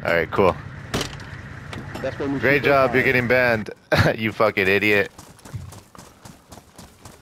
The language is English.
Alright, cool. That's when we Great shoot their job, you're fire. getting banned. You fucking idiot.